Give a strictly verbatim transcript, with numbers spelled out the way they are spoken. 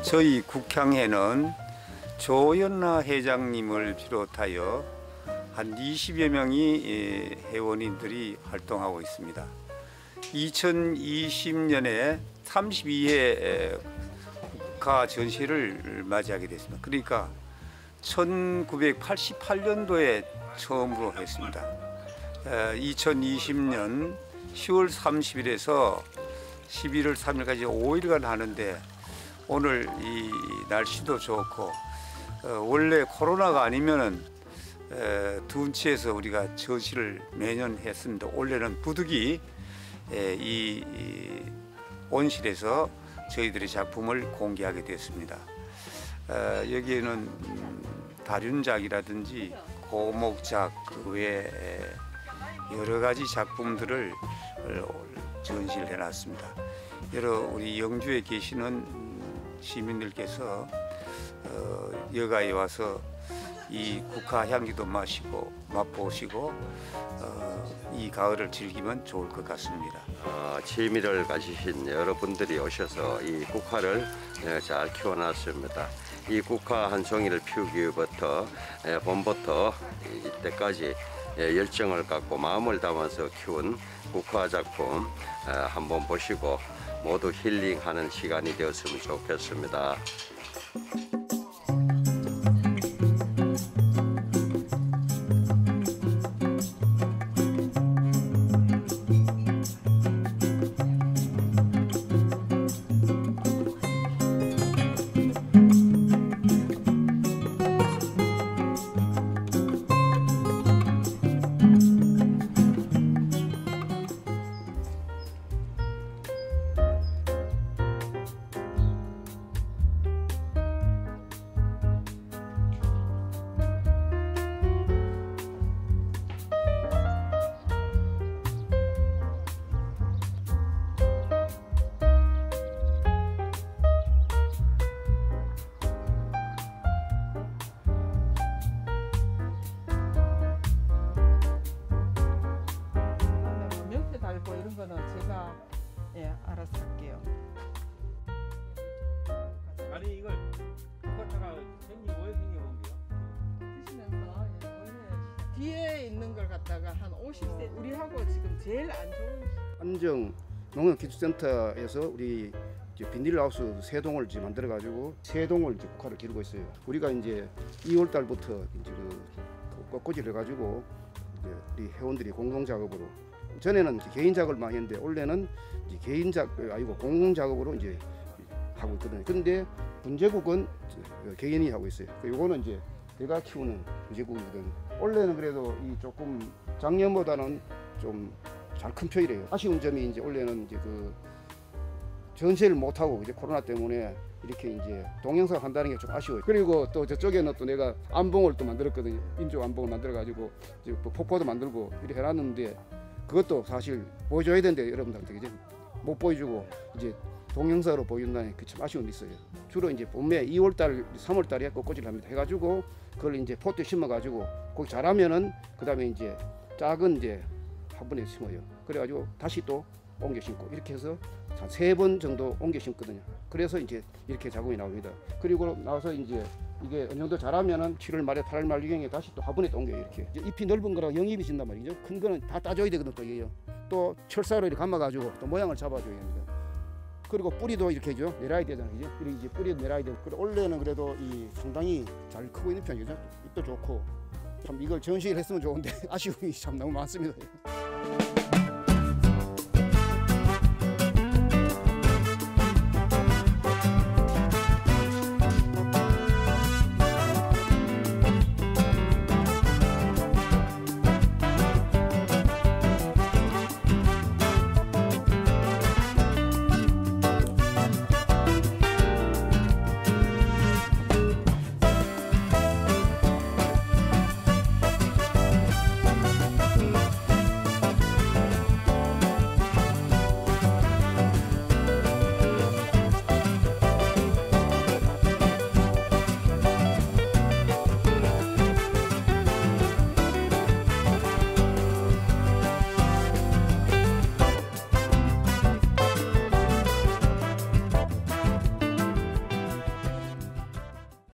저희 국향회는 조연나 회장님을 비롯하여 한 이십여 명의 회원인들이 활동하고 있습니다. 이천이십 년에 삼십이 회 국화 전시를 맞이하게 됐습니다. 그러니까 천구백팔십팔 년도에 처음으로 했습니다. 이천이십 년 시월 삼십일에서 십일월 삼일까지 오 일간 하는데 오늘 이 날씨도 좋고 어, 원래 코로나가 아니면은 에, 둔치에서 우리가 전시를 매년 했습니다. 올해는 부득이 에, 이, 이 온실에서 저희들의 작품을 공개하게 됐습니다. 어, 여기에는 음, 다륜작이라든지 고목작 그 외에 여러 가지 작품들을 전시를 해놨습니다. 여러 우리 영주에 계시는 시민들께서 어, 여가에 와서 이 국화 향기도 마시고 맛보시고 어, 이 가을을 즐기면 좋을 것 같습니다. 어, 취미를 가지신 여러분들이 오셔서 이 국화를 잘 키워놨습니다. 이 국화 한 송이를 피우기 위해부터 봄부터 이때까지 열정을 갖고 마음을 담아서 키운 국화 작품 한번 보시고 모두 힐링하는 시간이 되었으면 좋겠습니다. 이런 거는 제가 예, 알아서 할게요. 아니 이걸 국화차가 생긴 왜 생겨본 게요? 드시면서 예, 원래 뒤에 있는 걸 갖다가 한 오십 세 우리하고 지금 제일 안 좋은 안정 농업기술센터에서 우리 이제 비닐하우스 세 동을 이제 만들어 가지고 세 동을 이제 국화를 기르고 있어요. 우리가 이제 이월 달부터 이제 그 꽃꽂이를 해가지고 이제 우리 회원들이 공동 작업으로 전에는 개인 작업을 많이 했는데 올해는 이제 개인 작업 아니고 공동 작업으로 이제 하고 있거든요. 근데 분재국은 개인이 하고 있어요. 요거는 이제 내가 키우는 분재국이거든요. 올해는 그래도 이 조금 작년보다는 좀 잘 큰 편이래요. 아쉬운 점이 이제 올해는 이제 그 전시를 못 하고 이제 코로나 때문에 이렇게 이제 동영상 한다는 게 좀 아쉬워요. 그리고 또 저쪽에는 또 내가 안봉을 또 만들었거든요. 인조 안봉을 만들어 가지고 이제 폭포도 만들고 이렇게 해놨는데 그것도 사실 보여줘야 되는데 여러분들한테 그죠? 못 보여주고 이제 동영상으로 보여준다는 게 참 아쉬움이 있어요. 주로 이제 봄에 이월 달, 삼월 달에 꽃꽂이를 합니다. 해가지고 그걸 이제 포트에 심어가지고 거기 자라면은 그 다음에 이제 작은 이제 화분에 심어요. 그래가지고 다시 또 옮겨 심고 이렇게 해서 한 세 번 정도 옮겨 심거든요. 그래서 이제 이렇게 작품이 나옵니다. 그리고 나와서 이제 이게 어느 정도 자라면은 칠월 말에 팔월 말 유경에 다시 또 화분에 또 옮겨요. 이렇게 잎이 넓은 거랑 영입이 진단 말이죠. 큰 거는 다 따줘야 되거든 또 이게요. 또 철사로 이렇게 감아가지고 또 모양을 잡아줘야 됩니다. 그리고 뿌리도 이렇게 죠 내려야 되잖아요. 이제 이제 뿌리도 내려야 되고. 그래 원래는 그래도 이 상당히 잘 크고 있는 편이죠. 잎도 좋고 참 이걸 전시를 했으면 좋은데 아쉬움이 참 너무 많습니다.